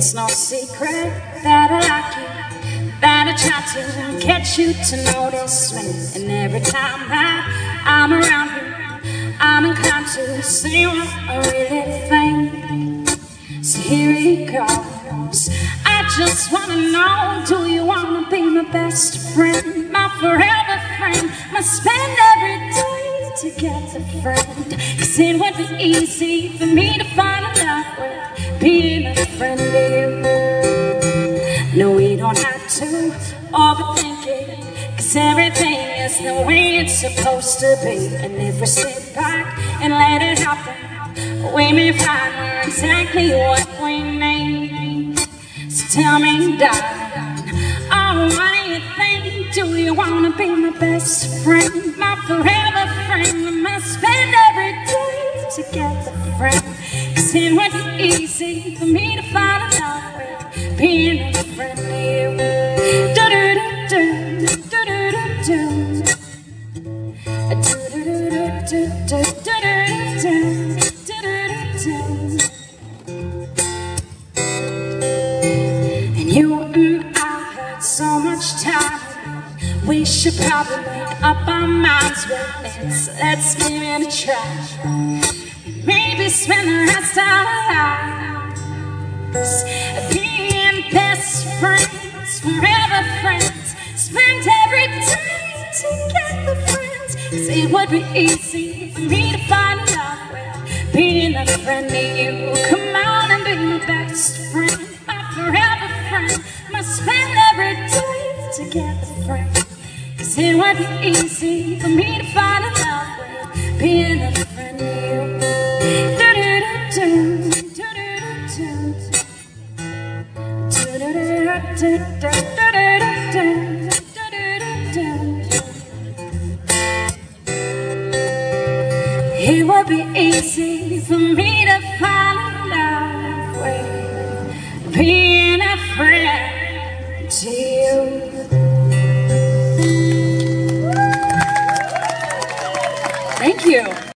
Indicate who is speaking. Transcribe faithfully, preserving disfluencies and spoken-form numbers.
Speaker 1: It's no secret that I like you, that I try to get you to notice me. And every time that I'm around you, I'm inclined to say what I really think. So here it goes. I just wanna know, do you wanna be my best friend, my forever friend, my spend every day together friend? Cause it would be easy for me to find love with being a friend to you. No, we don't have to overthink it, cause everything is the way it's supposed to be. And if we sit back and let it happen, we may find we're exactly what we need. So tell me, darling, oh, what do you think? Do you wanna be my best friend, my forever friend, my spend every day together friend? Cause it would be easy for me to find a love with being a friend to you. Do-do-do-do, do-do-do-do, do-do-do-do, do-do-do-do, do-do-do-do. And you and I had so much time, we should probably make up our minds with it. So let's give it a try. Maybe spend the rest of our lives being best friends, forever friends, spend every day together friends. Cause it would be easy for me to find love with being a friend to you. Come on and be my best friend, my forever friend, my spend every day together friend. Cause it would be easy for me to find love with being a friend to you. It would be easy for me to find love with being a friend to you. Thank you.